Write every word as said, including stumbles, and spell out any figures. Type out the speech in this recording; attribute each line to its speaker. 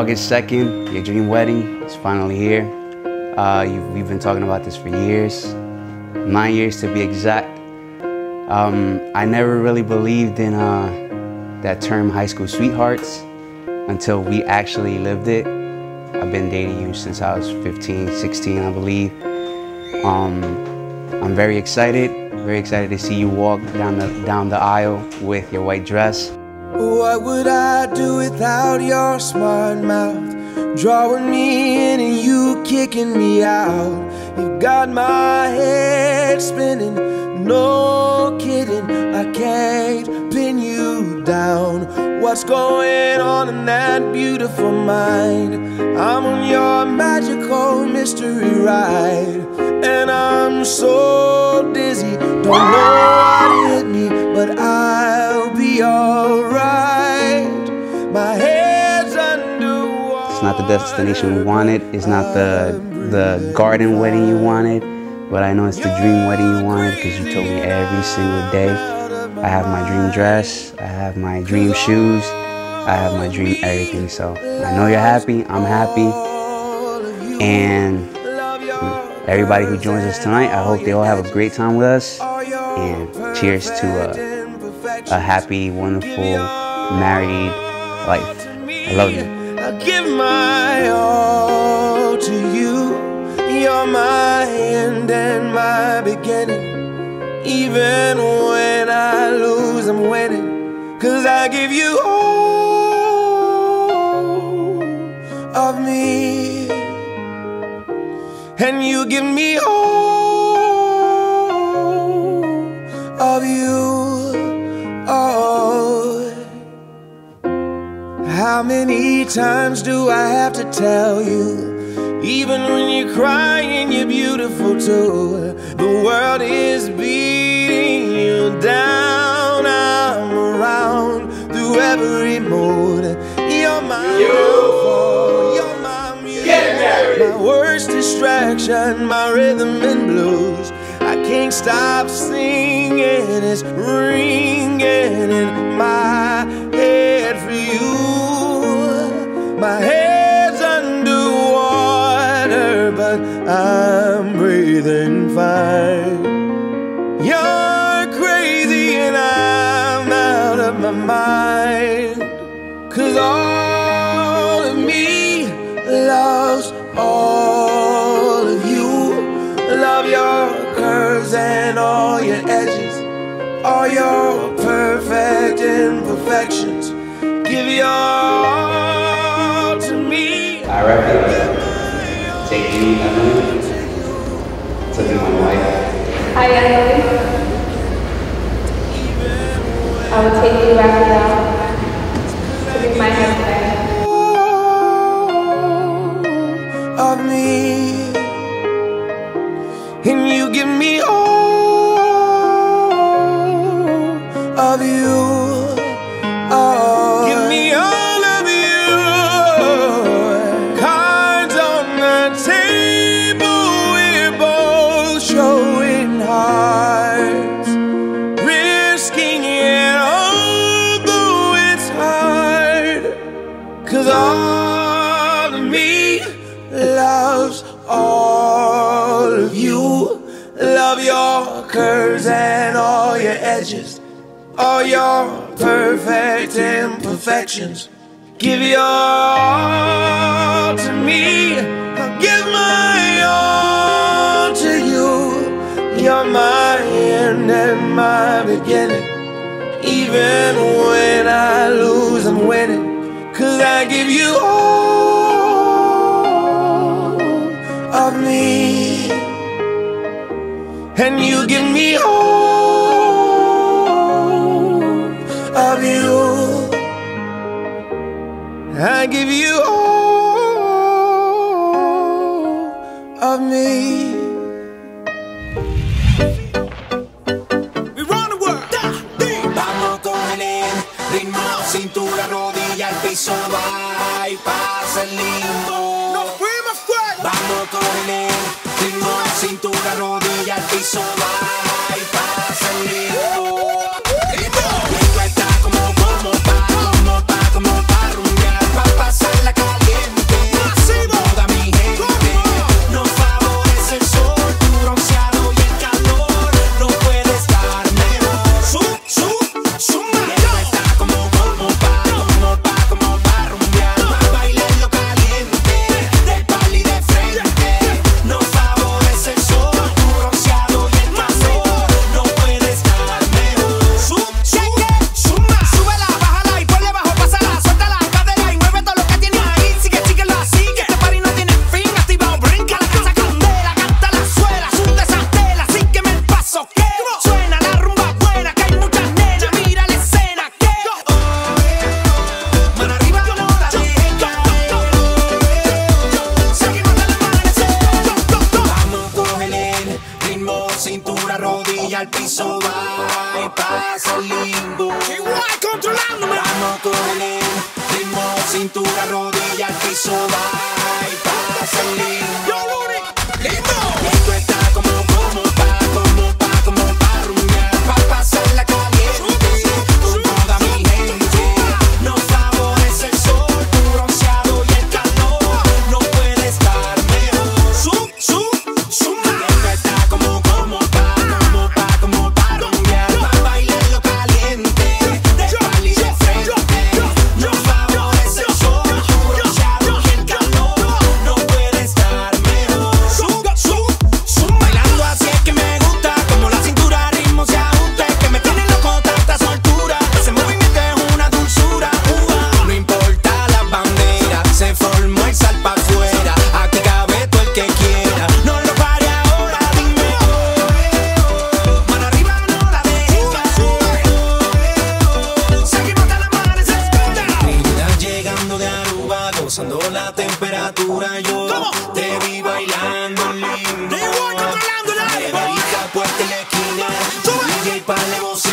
Speaker 1: August second, your dream wedding is finally here. Uh, you've, we've been talking about this for years, nine years to be exact. Um, I never really believed in uh, that term high school sweethearts until we actually lived it. I've been dating you since I was fifteen, sixteen, I believe. Um, I'm very excited, very excited to see you walk down the, down the aisle with your white dress.
Speaker 2: What would I do without your smart mouth, drawing me in and you kicking me out? You got my head spinning, no kidding, I can't pin you down. What's going on in that beautiful mind? I'm on your magical mystery ride, and I'm so dizzy, don't know what hit me, but I'll be alright. My head's underwater.
Speaker 1: It's not the destination we wanted, it's not the, the garden wedding you wanted, but I know it's the dream wedding you wanted because you told me every single day. I have my dream dress, I have my dream shoes, I have my dream everything. So I know you're happy, I'm happy, and everybody who joins us tonight, I hope they all have a great time with us, and cheers to a, a happy, wonderful, married life. I love you.
Speaker 2: I give my all to you. You're my end and my beginning. Even when I lose, I'm winning. Cause I give you all of me, and you give me all of you. Oh, how many times do I have to tell you, even when you're crying, you're beautiful too. The world is beating you down. I'm around through every mood. You're my beautiful, you're my music, my worst distraction, my rhythm and blues. I can't stop singing, it's ringing in my head for you. My head's underwater, but I'm breathing fine. You're crazy and I'm out of my mind. Cause all of me loves all of you. Love your curves and all your edges, all your perfect imperfections. Give your all to me.
Speaker 1: I reckon take you, Emily, to be my wife.
Speaker 3: Hi, Emily. I will take you right now to be my husband.
Speaker 2: Of me, and you give me all of you. Oh, give me all of you. Cards on the table, we're both showing hearts, risking it although it's hard. Cause all of me loves all of you. Love your curves and all your edges, all your perfect imperfections. Give your all to me. I'll give my all to you. You're my end and my beginning. Even when I lose, I'm winning. Cause I give you all of me, and you give me all of you. I give you all of me. We run the world. Vamos con el ritmo, cintura, rodilla, el piso va y pasa el limbo. Nos fuimos fuera. Vamos con el ritmo, cintura, rodilla, el piso va y pasa el limbo. Esto está como, como pa, como pa, como pa rumbear, pa pasarla caliente. al piso va y pasa el limbo.
Speaker 4: Igual controlándome.
Speaker 2: Vamos con el ritmo, cintura, rodilla al piso va y pasa el limbo.
Speaker 4: Yo, Rudy, lindo.
Speaker 2: Esto está como, como pa, como pa, como pa rumbear, pa pasarla caliente con toda mi gente. Nos favorece el sol, tu bronceado y el calor. No puede estar mejor.
Speaker 4: Zoom, zoom, zoom.
Speaker 2: Esto está como, como pa, como pa, como pa rumbear, pa bailarlo caliente, de espalda y de frente. Nos favorece el sol, tu bronceado y el calor. No puede estar mejor.
Speaker 4: Zoom, zoom, zoom.
Speaker 2: Bailando así es que me gusta, como la cintura al ritmo se ajusta, es que me tiene loco tanta soltura, ese movimiento es una dulzura. Uah. No importa las banderas, se formó el sal pa' afuera, aquí cabe todo el que quiera, no lo pare ahora, dime oh, oh, mano arriba no la dejes caer, oh, oh, seguimos hasta el amanecer. Trinidad llegando de Aruba, gozando la temperatura, yo
Speaker 4: ¿Cómo?
Speaker 2: te vi bailando en limbo.
Speaker 4: Igual controlando el aire.
Speaker 2: Margarita, puerta en la esquina,
Speaker 4: Sube.
Speaker 2: D J pa' la bocina.